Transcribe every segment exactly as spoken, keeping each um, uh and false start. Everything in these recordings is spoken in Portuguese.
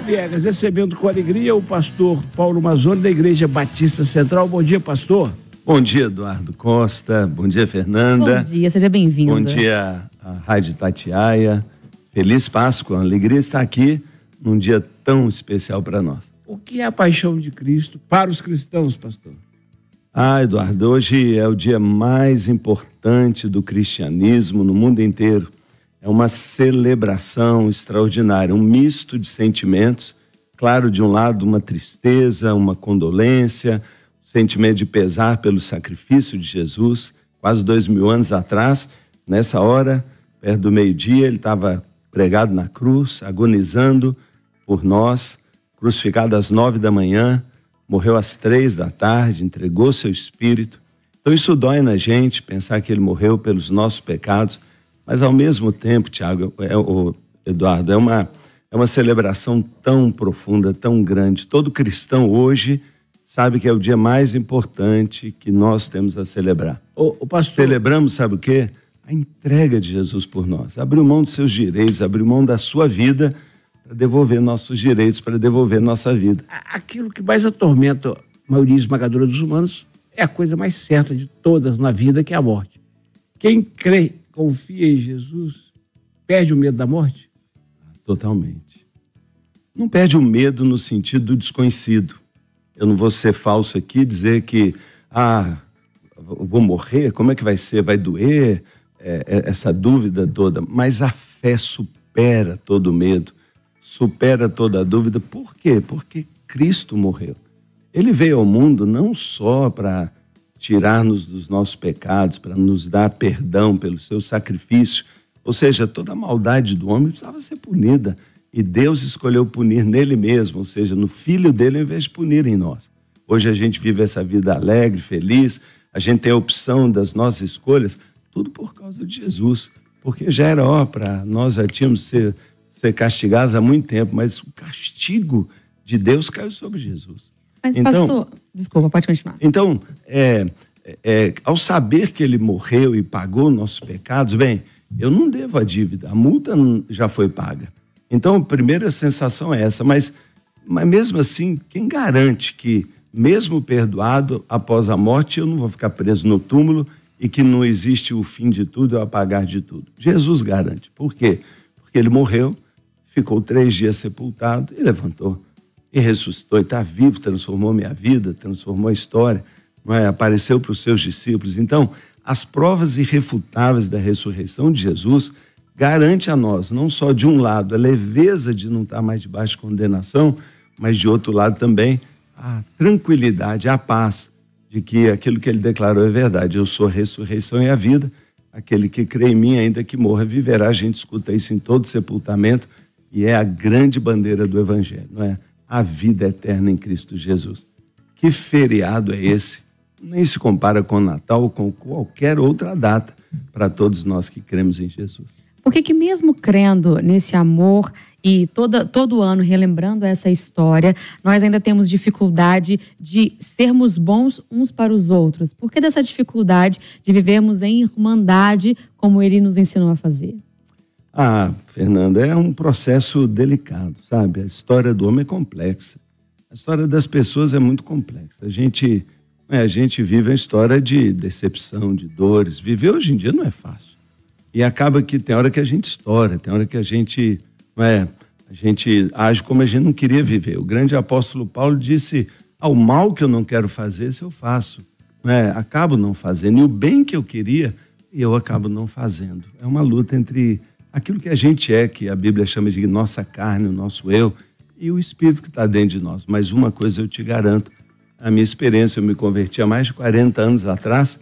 Viegas, recebendo com alegria o pastor Paulo Mazzoni, da Igreja Batista Central. Bom dia, pastor. Bom dia, Eduardo Costa. Bom dia, Fernanda. Bom dia, seja bem-vindo. Bom dia, a Rádio Itatiaia. Feliz Páscoa, uma alegria estar aqui num dia tão especial para nós. O que é a paixão de Cristo para os cristãos, pastor? Ah, Eduardo, hoje é o dia mais importante do cristianismo no mundo inteiro. É uma celebração extraordinária, um misto de sentimentos. Claro, de um lado, uma tristeza, uma condolência, um sentimento de pesar pelo sacrifício de Jesus. Quase dois mil anos atrás, nessa hora, perto do meio-dia, ele estava pregado na cruz, agonizando por nós, crucificado às nove da manhã, morreu às três da tarde, entregou seu espírito. Então isso dói na gente, pensar que ele morreu pelos nossos pecados. Mas, ao mesmo tempo, Tiago, é, o Eduardo, é uma, é uma celebração tão profunda, tão grande. Todo cristão hoje sabe que é o dia mais importante que nós temos a celebrar. O, o pastor... Celebramos, sabe o quê? A entrega de Jesus por nós. Abriu mão dos seus direitos, abriu mão da sua vida para devolver nossos direitos, para devolver nossa vida. Aquilo que mais atormenta a maioria esmagadora dos humanos é a coisa mais certa de todas na vida, que é a morte. Quem crê, confia em Jesus, perde o medo da morte? Totalmente. Não perde o medo no sentido do desconhecido. Eu não vou ser falso aqui e dizer que, ah, vou morrer, como é que vai ser? Vai doer? É, é, essa dúvida toda. Mas a fé supera todo o medo, supera toda a dúvida. Por quê? Porque Cristo morreu. Ele veio ao mundo não só para tirar-nos dos nossos pecados, para nos dar perdão pelo seu sacrifício. Ou seja, toda a maldade do homem precisava ser punida. E Deus escolheu punir nele mesmo, ou seja, no Filho dele, ao invés de punir em nós. Hoje a gente vive essa vida alegre, feliz, a gente tem a opção das nossas escolhas, tudo por causa de Jesus. Porque já era ó para nós, já tínhamos ser, ser castigados há muito tempo, mas o castigo de Deus caiu sobre Jesus. Mas, então, pastor, desculpa, pode continuar. Então, é, é, ao saber que ele morreu e pagou nossos pecados, bem, eu não devo a dívida, a multa já foi paga. Então, a primeira sensação é essa, mas, mas mesmo assim, quem garante que, mesmo perdoado, após a morte, eu não vou ficar preso no túmulo e que não existe o fim de tudo, o apagar de tudo? Jesus garante. Por quê? Porque ele morreu, ficou três dias sepultado e levantou. E ressuscitou, e está vivo, transformou minha vida, transformou a história, não é? Apareceu para os seus discípulos. Então, as provas irrefutáveis da ressurreição de Jesus garante a nós, não só de um lado, a leveza de não estar mais debaixo de condenação, mas de outro lado também a tranquilidade, a paz de que aquilo que ele declarou é verdade. Eu sou a ressurreição e a vida, aquele que crê em mim, ainda que morra, viverá. A gente escuta isso em todo sepultamento e é a grande bandeira do Evangelho, não é? A vida eterna em Cristo Jesus. Que feriado é esse? Nem se compara com o Natal ou com qualquer outra data para todos nós que cremos em Jesus. Por que que mesmo crendo nesse amor e toda, todo ano relembrando essa história, nós ainda temos dificuldade de sermos bons uns para os outros? Por que dessa dificuldade de vivermos em irmandade como ele nos ensinou a fazer? Ah, Fernanda, é um processo delicado, sabe? A história do homem é complexa. A história das pessoas é muito complexa. A gente, é, a gente vive uma história de decepção, de dores. Viver hoje em dia não é fácil. E acaba que tem hora que a gente estoura, tem hora que a gente, é, a gente age como a gente não queria viver. O grande apóstolo Paulo disse, ao mal que eu não quero fazer, se eu faço. É, acabo não fazendo. E o bem que eu queria, eu acabo não fazendo. É uma luta entre aquilo que a gente é, que a Bíblia chama de nossa carne, o nosso eu, e o Espírito que está dentro de nós. Mas uma coisa eu te garanto, a minha experiência, eu me converti há mais de quarenta anos atrás,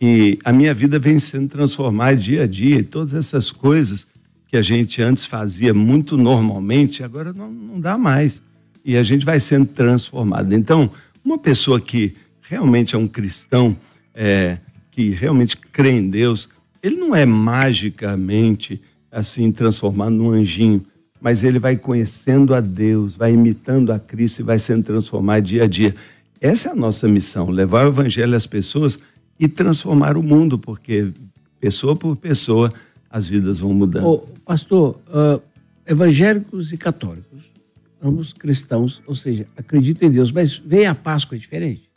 e a minha vida vem sendo transformada dia a dia, e todas essas coisas que a gente antes fazia muito normalmente, agora não, não dá mais. E a gente vai sendo transformado. Então, uma pessoa que realmente é um cristão, é, que realmente crê em Deus, ele não é magicamente assim transformado num anjinho, mas ele vai conhecendo a Deus, vai imitando a Cristo e vai sendo transformado dia a dia. Essa é a nossa missão, levar o evangelho às pessoas e transformar o mundo, porque pessoa por pessoa as vidas vão mudando. Ô, pastor, uh, evangélicos e católicos ambos cristãos, ou seja, acreditam em Deus, mas vem a Páscoa diferente?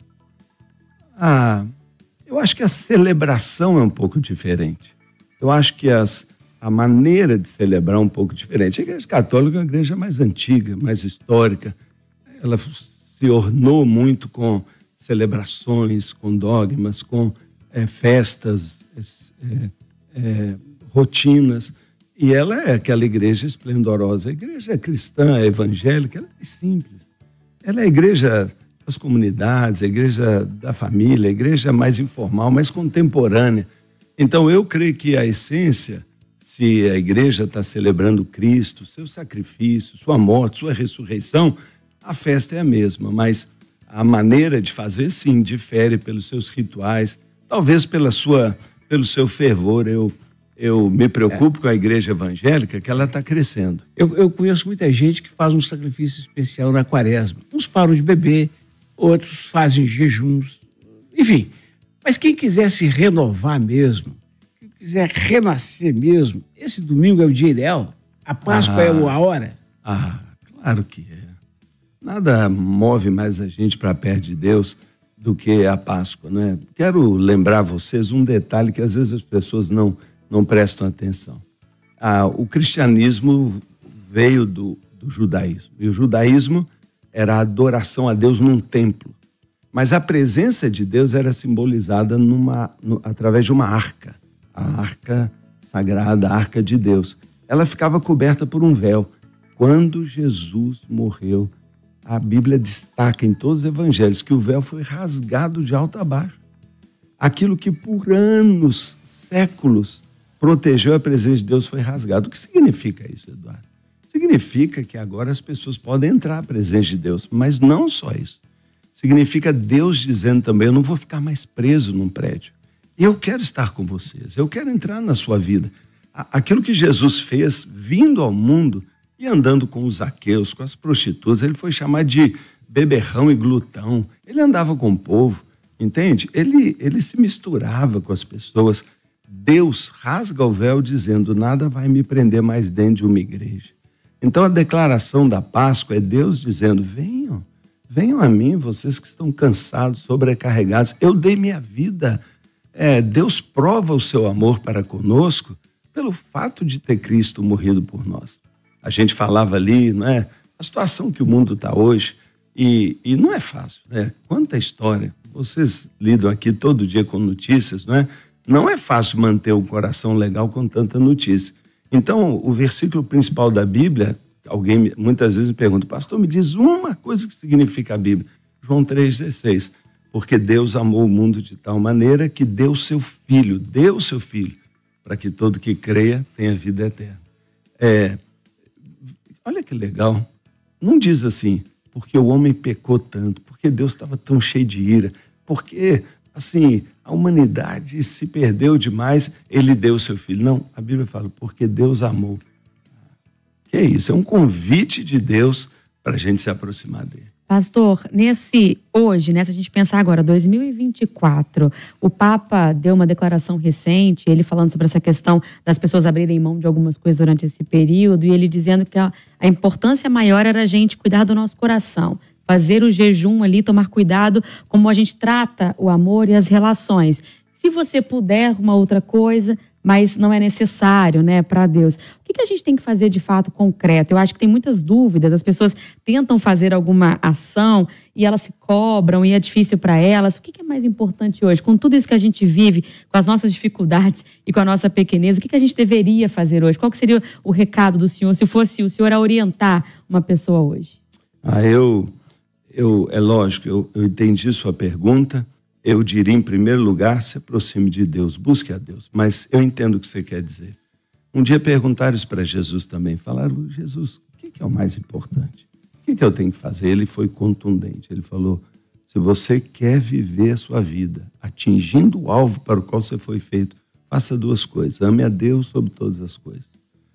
Ah, eu acho que a celebração é um pouco diferente. Eu acho que as, a maneira de celebrar é um pouco diferente. A Igreja Católica é uma igreja mais antiga, mais histórica. Ela se ornou muito com celebrações, com dogmas, com é, festas, é, é, rotinas. E ela é aquela igreja esplendorosa. A igreja cristã, a evangélica, ela é simples. Ela é a igreja das comunidades, a igreja da família, a igreja mais informal, mais contemporânea. Então, eu creio que a essência, se a igreja está celebrando Cristo, seu sacrifício, sua morte, sua ressurreição, a festa é a mesma, mas a maneira de fazer, sim, difere pelos seus rituais, talvez pela sua, pelo seu fervor. Eu, eu me preocupo é. com a igreja evangélica, que ela está crescendo. Eu, eu conheço muita gente que faz um sacrifício especial na quaresma. Uns param de beber, outros fazem jejuns, enfim. Mas quem quiser se renovar mesmo, quem quiser renascer mesmo, esse domingo é o dia ideal? A Páscoa ah, é a hora? Ah, claro que é. Nada move mais a gente para perto de Deus do que a Páscoa, né? Quero lembrar vocês um detalhe que às vezes as pessoas não, não prestam atenção. Ah, o cristianismo veio do, do judaísmo, e o judaísmo era a adoração a Deus num templo. Mas a presença de Deus era simbolizada numa, no, através de uma arca, a arca sagrada, a arca de Deus. Ela ficava coberta por um véu. Quando Jesus morreu, a Bíblia destaca em todos os evangelhos que o véu foi rasgado de alto a baixo. Aquilo que por anos, séculos, protegeu a presença de Deus foi rasgado. O que significa isso, Eduardo? Significa que agora as pessoas podem entrar à presença de Deus, mas não só isso. Significa Deus dizendo também, eu não vou ficar mais preso num prédio. Eu quero estar com vocês, eu quero entrar na sua vida. Aquilo que Jesus fez, vindo ao mundo e andando com os Zaqueus, com as prostitutas, ele foi chamado de beberrão e glutão. Ele andava com o povo, entende? Ele, ele se misturava com as pessoas. Deus rasga o véu dizendo, nada vai me prender mais dentro de uma igreja. Então a declaração da Páscoa é Deus dizendo, venham. Venham a mim, vocês que estão cansados, sobrecarregados. Eu dei minha vida. É, Deus prova o seu amor para conosco pelo fato de ter Cristo morrido por nós. A gente falava ali, não é? A situação que o mundo está hoje, e, e não é fácil, né? Quanta história. Vocês lidam aqui todo dia com notícias, não é? Não é fácil manter o coração legal com tanta notícia. Então, o versículo principal da Bíblia, alguém muitas vezes me pergunta, pastor, me diz uma coisa que significa a Bíblia. João três dezesseis. Porque Deus amou o mundo de tal maneira que deu seu Filho, deu seu Filho, para que todo que creia tenha vida eterna. É, olha que legal. Não diz assim, porque o homem pecou tanto, porque Deus estava tão cheio de ira, porque, assim, a humanidade se perdeu demais, ele deu seu Filho. Não, a Bíblia fala, porque Deus amou. Que é isso? É um convite de Deus para a gente se aproximar dele. Pastor, nesse hoje, né, se a gente pensar agora, dois mil e vinte e quatro, o Papa deu uma declaração recente, ele falando sobre essa questão das pessoas abrirem mão de algumas coisas durante esse período, e ele dizendo que a, a importância maior era a gente cuidar do nosso coração, fazer o jejum ali, tomar cuidado como a gente trata o amor e as relações. Se você puder uma outra coisa, mas não é necessário, né, para Deus. O que, que a gente tem que fazer de fato concreto? Eu acho que tem muitas dúvidas, as pessoas tentam fazer alguma ação e elas se cobram e é difícil para elas. O que, que é mais importante hoje? Com tudo isso que a gente vive, com as nossas dificuldades e com a nossa pequenez, o que, que a gente deveria fazer hoje? Qual que seria o recado do senhor, se fosse o senhor a orientar uma pessoa hoje? Ah, eu, eu é lógico, eu, eu entendi sua pergunta. Eu diria, em primeiro lugar, se aproxime de Deus, busque a Deus. Mas eu entendo o que você quer dizer. Um dia perguntaram isso para Jesus também. Falaram, Jesus, o que é o mais importante? O que eu tenho que fazer? Ele foi contundente. Ele falou, se você quer viver a sua vida atingindo o alvo para o qual você foi feito, faça duas coisas. Ame a Deus sobre todas as coisas.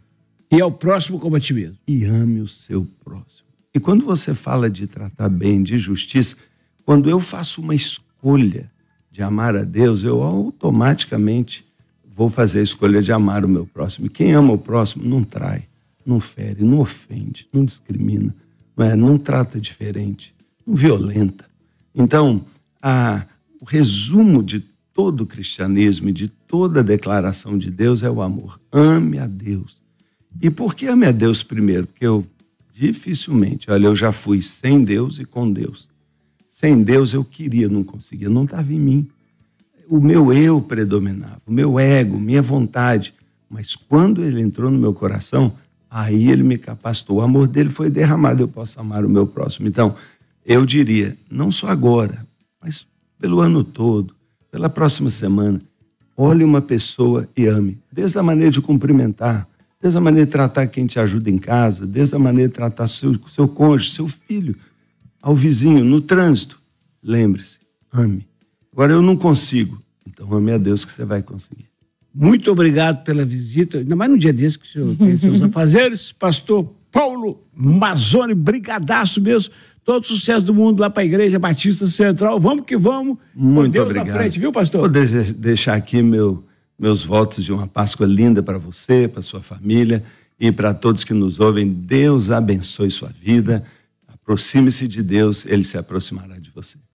E ao próximo como a ti mesmo. E ame o seu próximo. E quando você fala de tratar bem, de justiça, quando eu faço uma escolha, escolha de amar a Deus, eu automaticamente vou fazer a escolha de amar o meu próximo. E quem ama o próximo não trai, não fere, não ofende, não discrimina. não é? Não trata diferente, não violenta. Então, a, o resumo de todo o cristianismo e de toda a declaração de Deus é o amor. Ame a Deus. E por que ame a Deus primeiro? Porque eu dificilmente, olha, eu já fui sem Deus e com Deus. Sem Deus eu queria, não conseguia, não estava em mim. O meu eu predominava, o meu ego, minha vontade. Mas quando ele entrou no meu coração, aí ele me capacitou. O amor dele foi derramado, eu posso amar o meu próximo. Então, eu diria, não só agora, mas pelo ano todo, pela próxima semana, olhe uma pessoa e ame. Desde a maneira de cumprimentar, desde a maneira de tratar quem te ajuda em casa, desde a maneira de tratar seu, seu cônjuge, seu filho, ao vizinho, no trânsito. Lembre-se, ame. Agora, eu não consigo. Então, ame a Deus que você vai conseguir. Muito obrigado pela visita, ainda mais no dia desse que o senhor tem seus afazeres. Pastor Paulo Mazzoni, brigadaço mesmo. Todo sucesso do mundo lá para a Igreja Batista Central. Vamos que vamos. Muito Deus obrigado. Na frente, viu, pastor? Vou dese- deixar aqui meu, meus votos de uma Páscoa linda para você, para sua família e para todos que nos ouvem. Deus abençoe sua vida. Aproxime-se de Deus, Ele se aproximará de você.